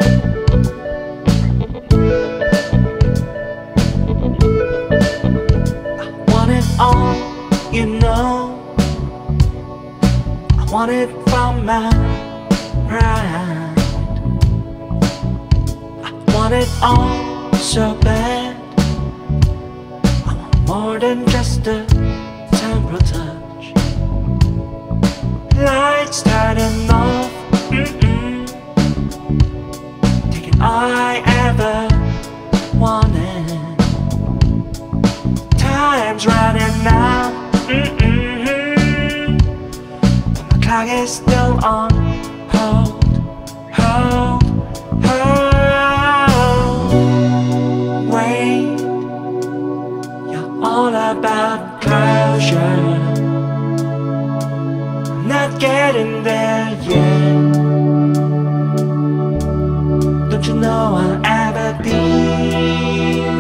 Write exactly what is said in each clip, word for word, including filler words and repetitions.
all, you know, I want it from my pride. I want it all so bad. I want more than just a temporal touch. Lights turning off, mm-mm, taking all I ever wanted. Time's running out, mm-mm, but my clock is still on hold, hold, hold. Wait, you're all about closure. I'm not getting there yet. Don't you know I'll ever be?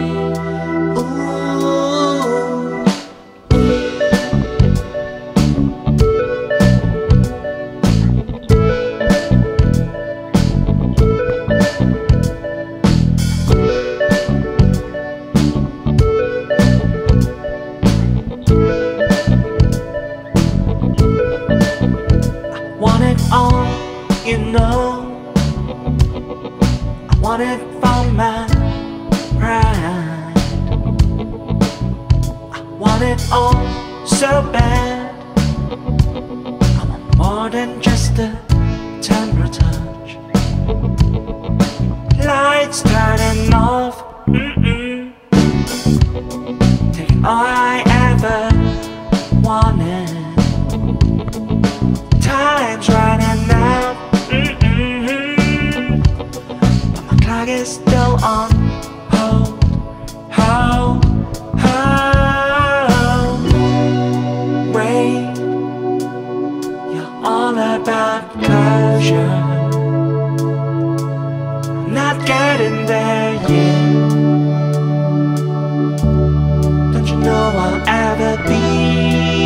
All you know, I want it from my pride. I want it all so bad. I want more than just a temporal touch. Lights turning off, mm-mm, taking all I ever wanted. Time's running out, mm-mm, but my clock is still on hold, hold, hold. Wait, you're all about closure. I'm not getting there yet. Don't you know I'll ever be?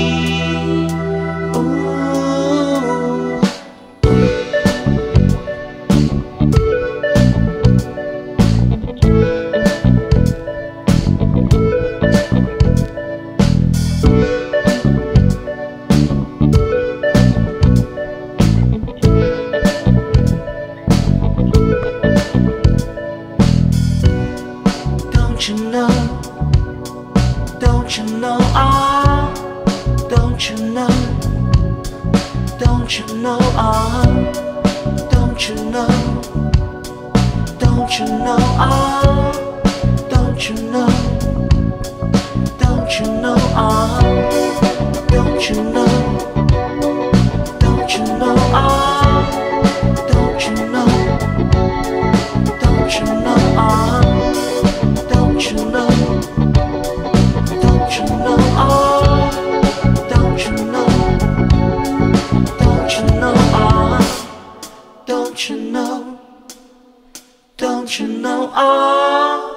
Don't you know, don't you know, ah, don't you know, don't you know, ah, don't you know, don't you know, ah, don't you know, don't you know, ah, don't you know, don't you know, ah, don't you know, don't you know, ah. Don't you know, don't you know, oh, don't you know, don't you know, oh, don't you know, don't you know, oh.